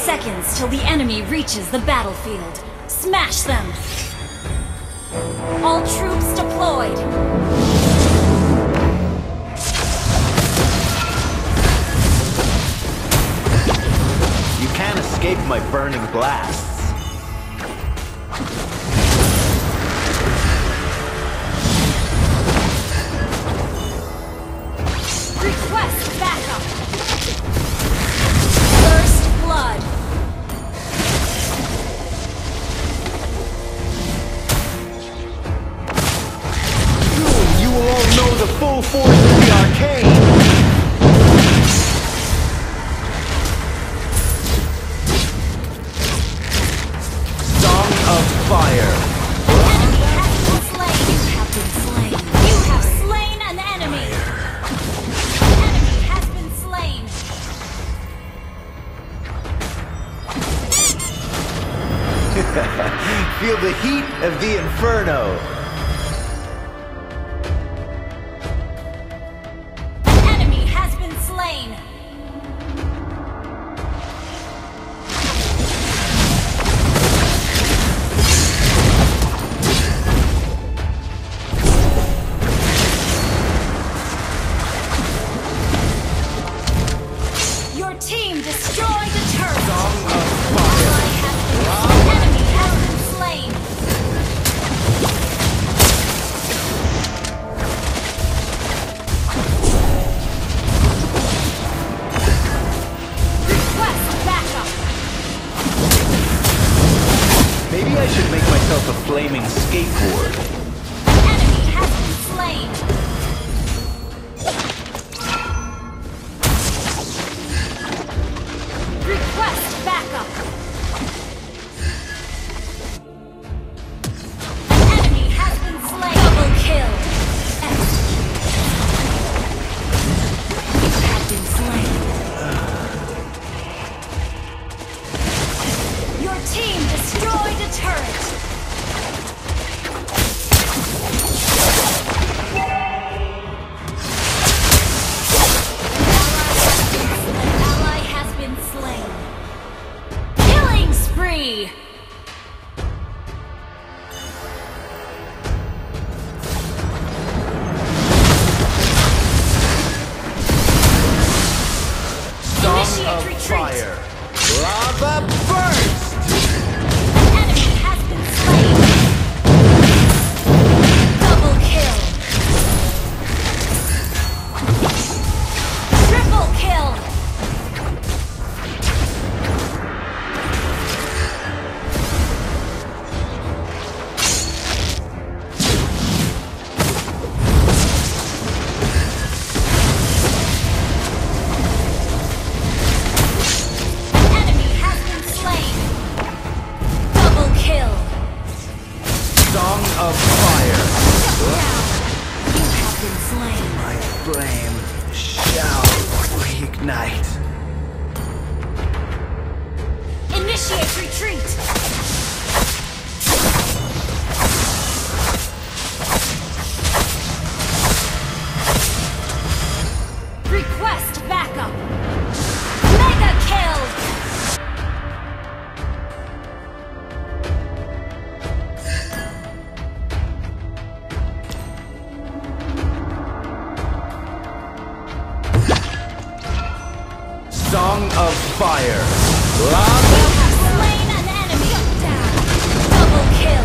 seconds till the enemy reaches the battlefield. Smash them! All troops deployed! You can't escape my burning blasts. Request backup! First blood! Soon you will all know the full force of the arcane! Song of Fire! An enemy has been slain! You have been slain! You have slain an enemy! An enemy has been slain! Feel the heat of the inferno! An enemy has been slain! Your team destroyed a turret! Song of Ally Fire! has been enemy has been slain! Request backup! Maybe I should make myself a flaming skateboard. Enemy has been slain! Request backup! An enemy has been slain! Double kill! You have been slain. Your team destroyed a turret! An ally has been slain. Killing spree! Song Initiate of retreat. Fire! Lava burst! An enemy has been slain. Double kill. Triple kill. Enemy has been slain. Double kill. Song of Fire! You have been slain. My flame shall reignite. Initiate retreat. Request backup. Mega kill. Song of Fire! You Lava! have slain an enemy. Down. Double kill.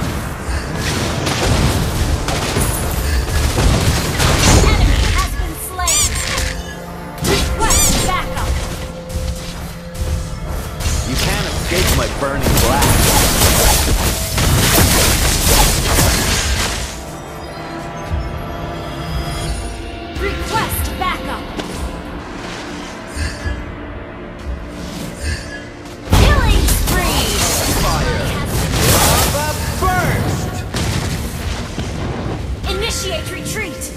Enemy has been slain. Request backup. You can't escape my burning blast. Request backup. Killing spree. Fire! Lava burst! Initiate retreat.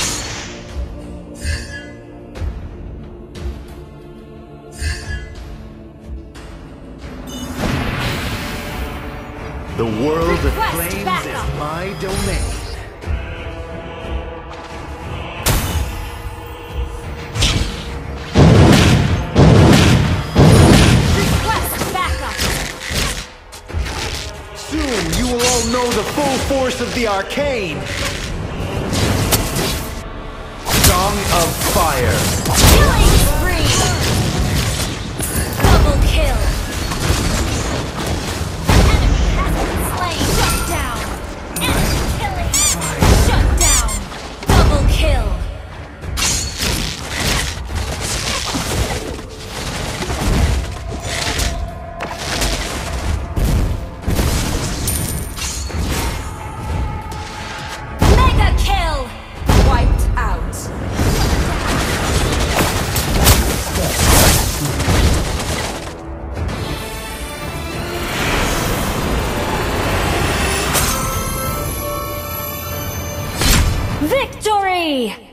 The world of Request flames backup. is my domain. Request Soon you will all know the full force of the arcane. Song of Fire. Killing spree! Double kill! Enemy has been slain! Shut down! Enemy killing! Shut down! Double kill! Mega kill! Wiped out. Victory!